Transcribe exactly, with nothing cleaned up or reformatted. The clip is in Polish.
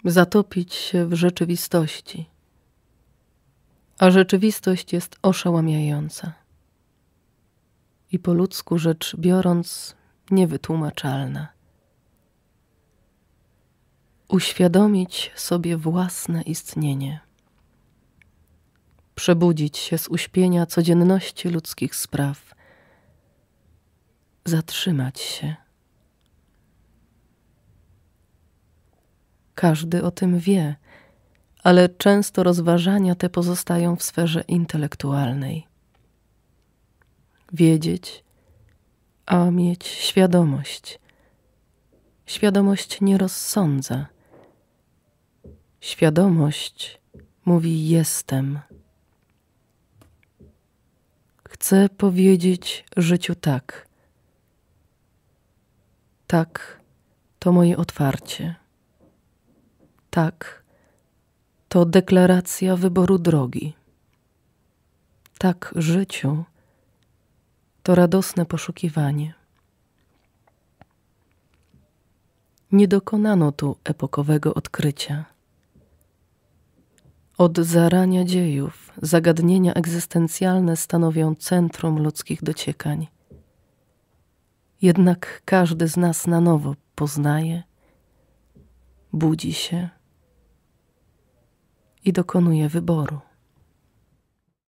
zatopić się w rzeczywistości, a rzeczywistość jest oszałamiająca i po ludzku rzecz biorąc niewytłumaczalna. Uświadomić sobie własne istnienie, przebudzić się z uśpienia codzienności ludzkich spraw, zatrzymać się. Każdy o tym wie, ale często rozważania te pozostają w sferze intelektualnej. Wiedzieć, a mieć świadomość. Świadomość nie rozsądza. Świadomość mówi jestem. Chcę powiedzieć życiu tak. Tak to moje otwarcie. Tak to deklaracja wyboru drogi. Tak życiu to radosne poszukiwanie. Nie dokonano tu epokowego odkrycia. Od zarania dziejów zagadnienia egzystencjalne stanowią centrum ludzkich dociekań. Jednak każdy z nas na nowo poznaje, budzi się i dokonuje wyboru.